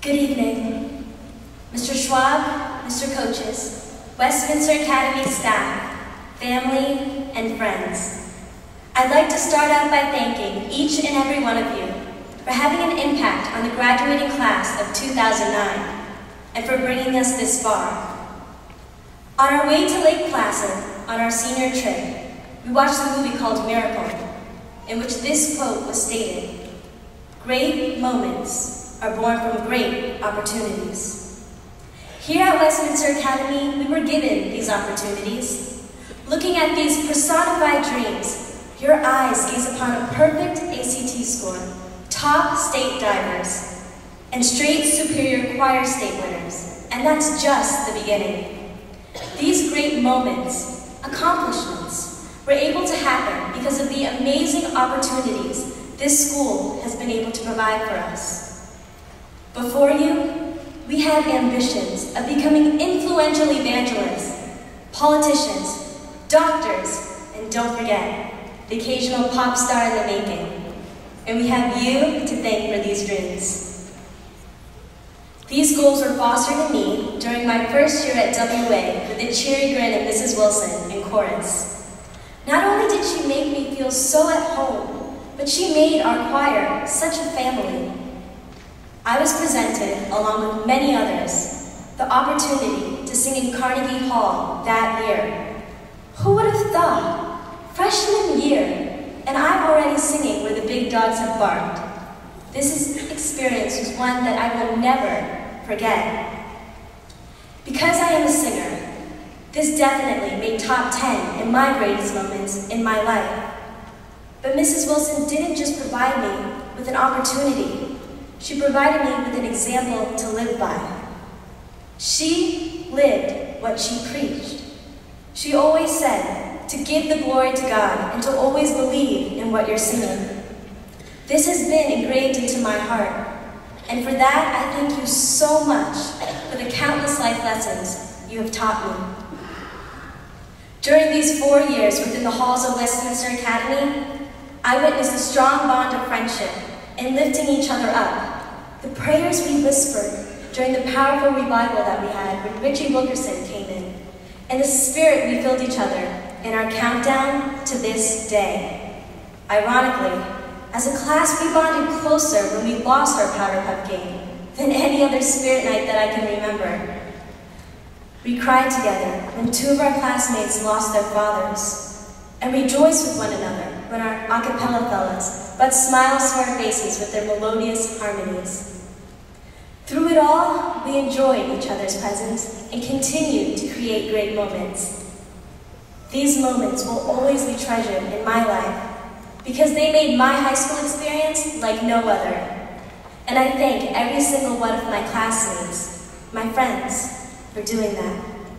Good evening, Mr. Schwab, Mr. Coaches, Westminster Academy staff, family, and friends. I'd like to start out by thanking each and every one of you for having an impact on the graduating class of 2009 and for bringing us this far. On our way to Lake Placid on our senior trip, we watched a movie called Miracle, in which this quote was stated: "Great moments are born from great opportunities." Here at Westminster Academy, we were given these opportunities. Looking at these personified dreams, your eyes gaze upon a perfect ACT score, top state divers, and straight superior choir state winners, and that's just the beginning. These great moments, accomplishments, were able to happen because of the amazing opportunities this school has been able to provide for us. Before you, we have ambitions of becoming influential evangelists, politicians, doctors, and don't forget, the occasional pop star in the making. And we have you to thank for these dreams. These goals were fostered in me during my first year at WA with the cheery grin of Mrs. Wilson in chorus. Not only did she make me feel so at home, but she made our choir such a family. I was presented, along with many others, the opportunity to sing in Carnegie Hall that year. Who would have thought? Freshman year, and I'm already singing where the big dogs have barked. This experience was one that I will never forget. Because I am a singer, this definitely made top 10 in my greatest moments in my life. But Mrs. Wilson didn't just provide me with an opportunity. She provided me with an example to live by. She lived what she preached. She always said to give the glory to God and to always believe in what you're singing. This has been engraved into my heart, and for that I thank you so much for the countless life lessons you have taught me. During these 4 years within the halls of Westminster Academy, I witnessed a strong bond of friendship and lifting each other up. The prayers we whispered during the powerful revival that we had when Richie Wilkerson came in, and the spirit we filled each other in our countdown to this day. Ironically, as a class we bonded closer when we lost our Powder Puff game than any other spirit night that I can remember. We cried together when 2 of our classmates lost their fathers, and rejoiced with one another when our a cappella fellows brought smiles to our faces with their melodious harmonies. Through it all, we enjoyed each other's presence and continued to create great moments. These moments will always be treasured in my life because they made my high school experience like no other. And I thank every single one of my classmates, my friends, for doing that.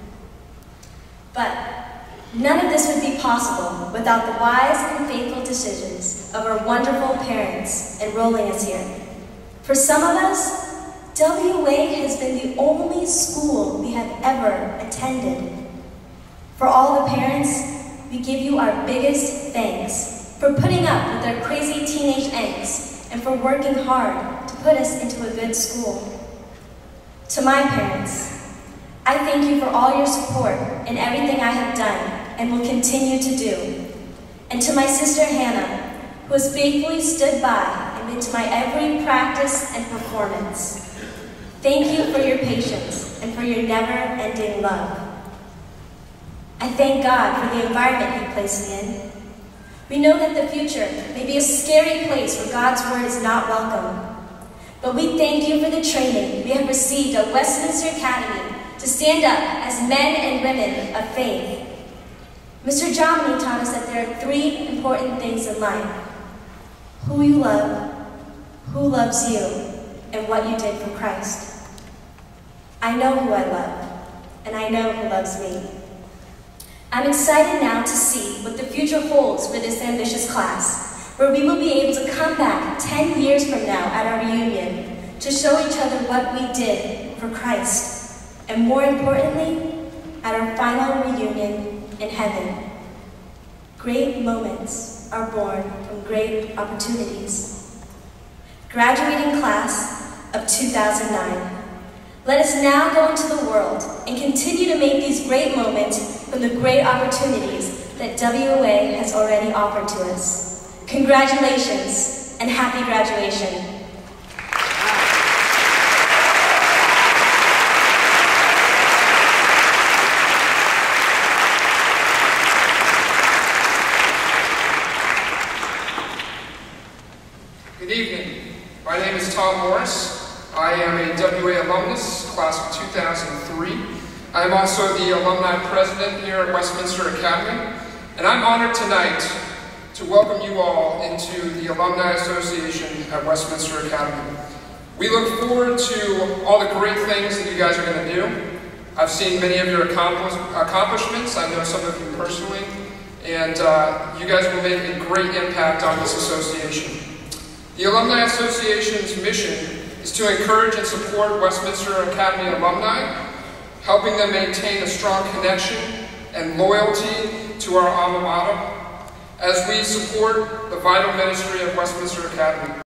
But none of this would be possible without the wise and faithful decisions of our wonderful parents enrolling us here. For some of us, WA has been the only school we have ever attended. For all the parents, we give you our biggest thanks for putting up with their crazy teenage angst and for working hard to put us into a good school. To my parents, I thank you for all your support in everything I have done and will continue to do. And to my sister Hannah, who has faithfully stood by and been to my every practice and performance. Thank you for your patience and for your never-ending love. I thank God for the environment He placed me in. We know that the future may be a scary place where God's word is not welcome. But we thank you for the training we have received at Westminster Academy to stand up as men and women of faith. Mr. Jomini taught us that there are 3 important things in life: who you love, who loves you, and what you did for Christ. I know who I love, and I know who loves me. I'm excited now to see what the future holds for this ambitious class, where we will be able to come back 10 years from now at our reunion to show each other what we did for Christ, and more importantly, at our final reunion in heaven. Great moments are born from great opportunities. Graduating class, of 2009. Let us now go into the world and continue to make these great moments from the great opportunities that WOA has already offered to us. Congratulations and happy graduation. Good evening. My name is Tom Morris. I am a WA alumnus, class of 2003. I am also the alumni president here at Westminster Academy, and I'm honored tonight to welcome you all into the Alumni Association at Westminster Academy. We look forward to all the great things that you guys are going to do. I've seen many of your accomplishments. I know some of you personally, and you guys will make a great impact on this association. The Alumni Association's mission is to encourage and support Westminster Academy alumni, helping them maintain a strong connection and loyalty to our alma mater as we support the vital ministry of Westminster Academy.